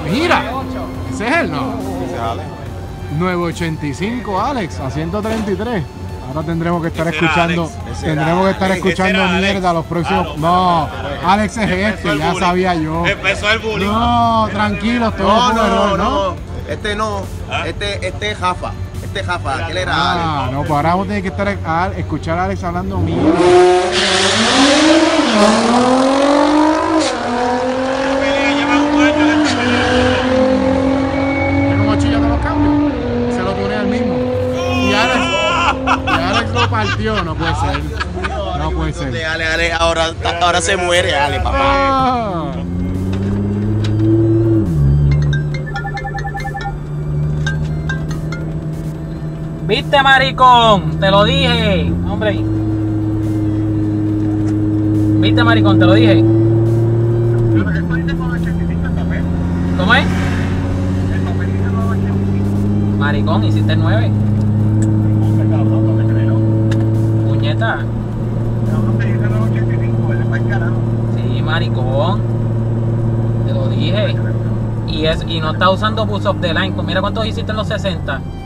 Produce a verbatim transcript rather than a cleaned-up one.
Mira, ese es el no. Ese es Alex. nueve ochenta y cinco, Alex, a ciento treinta y tres. Ahora tendremos que estar Ese era escuchando, Alex. Ese tendremos que estar Alex. escuchando Ese era mierda Alex. los próximos. Claro. No, Alex es Empezó este, el ya bullying. sabía yo. Empezó el bullying. No, tranquilo, todo No, fue un no, error, no. Este no. ¿Ah? Este, este es Jafa. Este es Jafa. Aquel era Ah, Alex. no, pues ahora vamos a tener que estar a escuchar a Alex hablando mierda. ¿Cómo chilla con los cambios? Se lo pone al mismo. Y Alex, y Alex lo partió, no puede ser. No puede ser. De Ale, Ale, ahora, ahora se muere Ale, papá. Ah. ¿Viste, maricón? Te lo dije. Hombre. ¿Viste, maricón? Te lo dije. ¿Cómo es? Maricón, hiciste el nueve. Puñeta. Sí, maricón. Te lo dije. Y, es, y no está usando bus of the line. Mira cuántos hiciste en los sesenta.